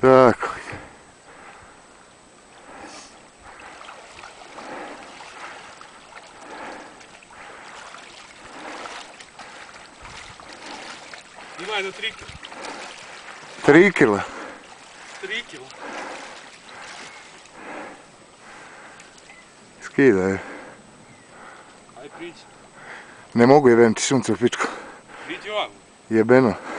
Tako. Ima je do 3 kila. 3 kila. 3 kila. Skidaj. Aj priđi. Ne mogu jebem ti sunce u pičku. Priđi ovamo. Jebeno.